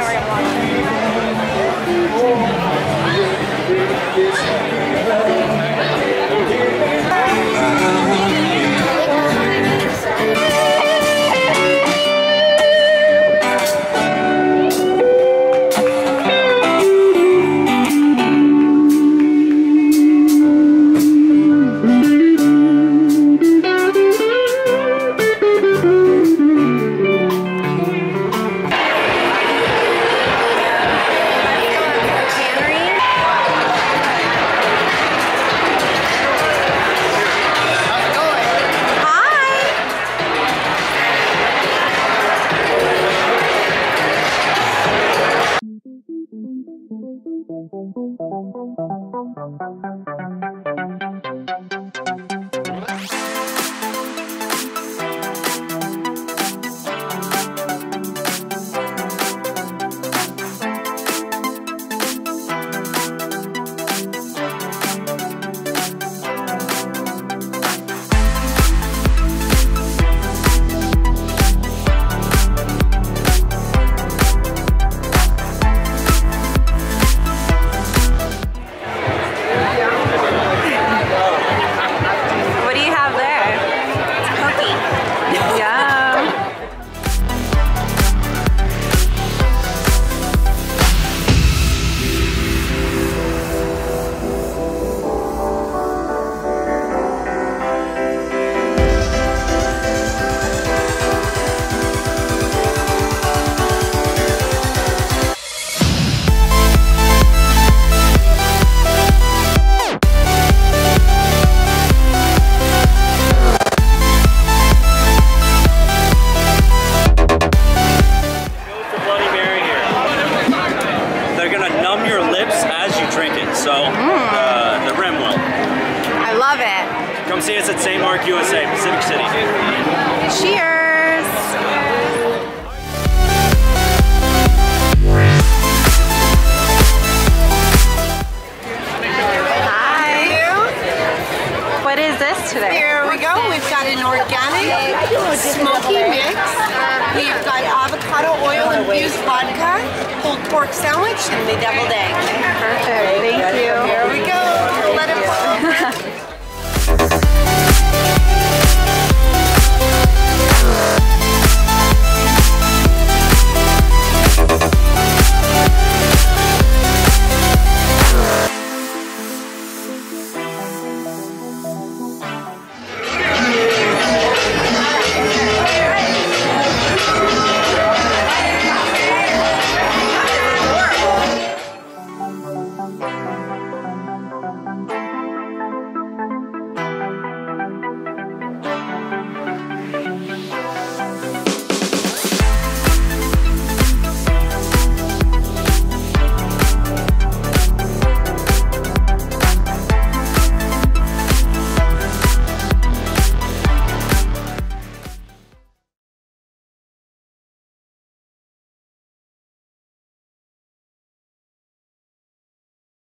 Come see us at St. Mark, USA, Pacific City. Cheers! Hi! What is this today? Here we go. We've got an organic smoky mix. We've got avocado oil infused vodka, pulled pork sandwich, and the deviled egg. Perfect. Thank you. Here we go. Let it flow.